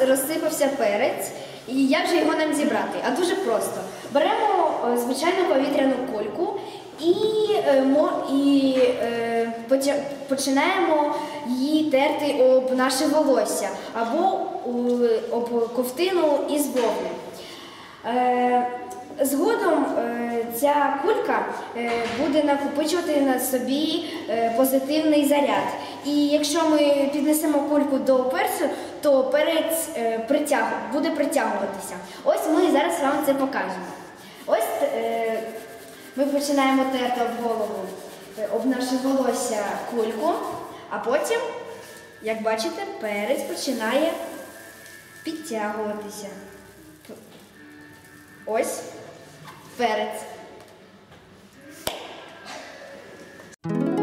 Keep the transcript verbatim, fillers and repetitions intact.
розсипався перець. І як же його нам зібрати? А дуже просто. Беремо звичайну повітряну кульку і, і е, починаємо її терти об наше волосся або об ковтину із вовни. Е, Згодом е, ця кулька е, буде накопичувати на собі е, позитивний заряд. І якщо ми піднесемо кульку до перцю, то перець е, притяг, буде притягуватися. Ось ми зараз вам це покажемо. Ось е, ми починаємо терти об голову, е, об наше волосся кульку, а потім, як бачите, перець починає підтягуватися. Ось перець.